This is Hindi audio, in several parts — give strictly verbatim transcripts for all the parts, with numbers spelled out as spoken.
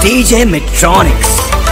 D J Metronics.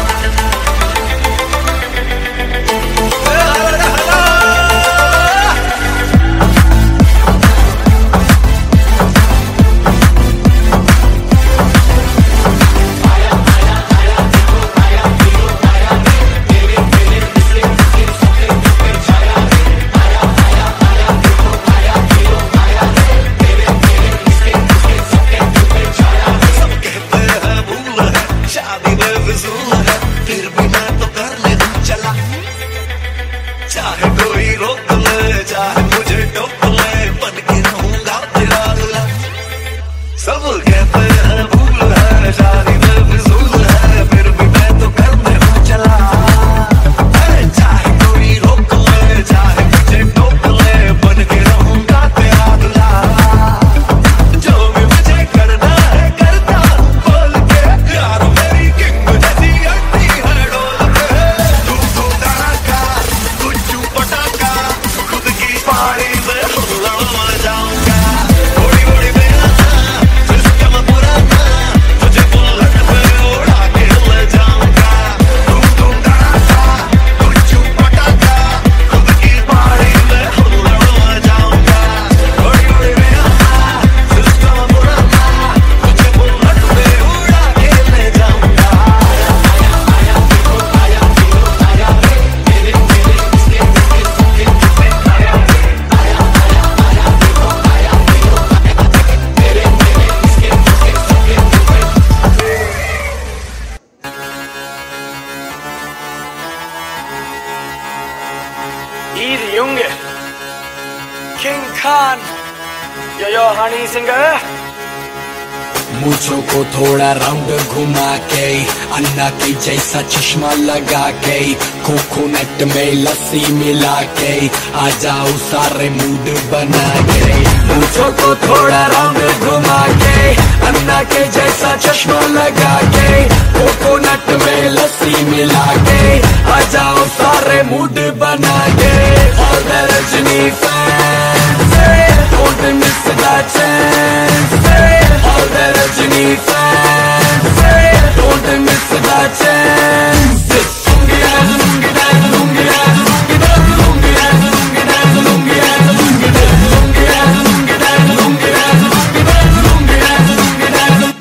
चाहे कोई रोक ले, चाहे मुझे टोक ले, बन के रहूंगा तेरा दूल्हा। सब कहते हैं भूल है, शादी में फिजूल है, फिर भी मैं तो करने हूँ चला। चाहे कोई रोक ले, चाहे मुझे टोक ले, बन के रहूंगा तेरा दूल्हा। जो भी मुझे करना है करता हूँ बोल के, यारो मेरी किंग जैसी हड्डी है डोल के। तू तू धड़का पटाखा खुद की पारी में उड़ा जाऊंगा। बड़ी बड़ी बेहना सिस्टम पुराना, तुझे बुलेट पे उड़ा के ले जाऊंगा। धूम धूम धड़ाका कुछ पटाखा खुद की पारी में उड़ा जाऊंगा। बड़ी बड़ी बेहना सिस्टम पुराना, तुझे बुलेट पे उड़ा के ले जाऊंगा। आया देखो आया देखो आया रे मेरे मेरे इसके Easy Junge, King Khan, yo yo honey singer. मूंछों को थोड़ा राउंड घुमा के, अन्ना के जैसा चश्मा लगा के, कोकोनट में लस्सी मिला के, आ जाओ सारे मूड बना के। मूंछों को थोड़ा राउंड घुमा के, अन्ना के जैसा चश्मा लगा के, कोकोनट में लस्सी मिला के, आ जाओ सारे मूड बना के। All the Rajni fans, don't miss that chance. All the Rajni fans, don't miss that chance. Lungi dance, lungi dance, lungi dance, lungi dance, lungi dance, lungi dance, lungi dance, lungi dance, lungi dance, lungi dance, lungi dance, lungi dance, lungi dance, lungi dance.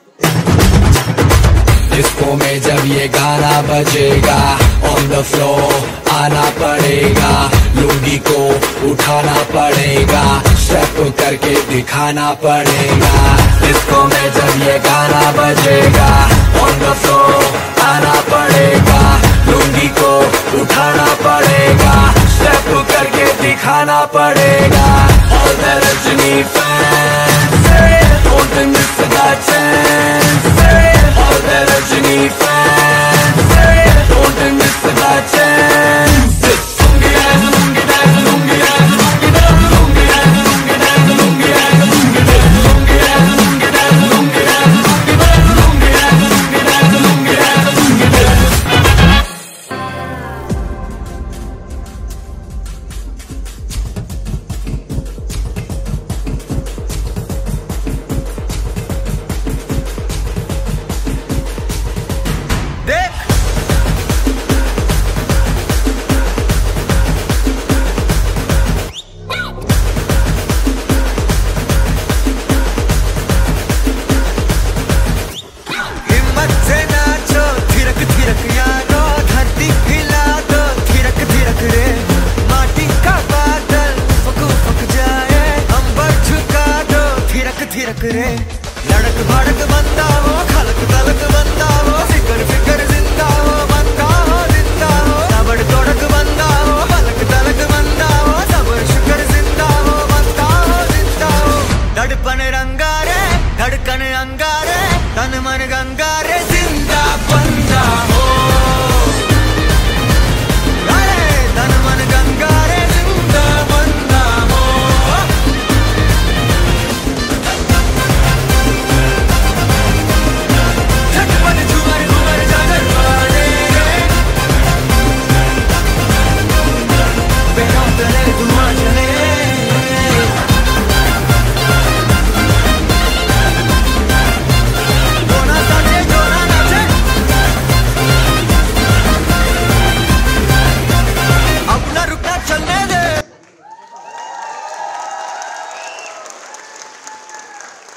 Disco में जब ये गाना बजेगा, on the floor आना पड़ेगा, लुंगी को उठाना पड़ेगा, स्टेप करके दिखाना पड़ेगा। डिस्को में जब ये गाना बजेगा, on the floor आना पड़ेगा, लुंगी को उठाना पड़ेगा, स्टेप करके दिखाना पड़ेगा। All the Rajni fans, don't miss that chance. All the Rajni fans, don't miss that chance. Lungi dance, lungi dance, lungi dance, lungi dance, lungi dance, lungi dance, lungi dance, lungi dance, lungi dance, lungi dance, lungi dance, lungi dance, lungi dance, lungi dance, lungi dance, lungi dance. रे लड़क भड़क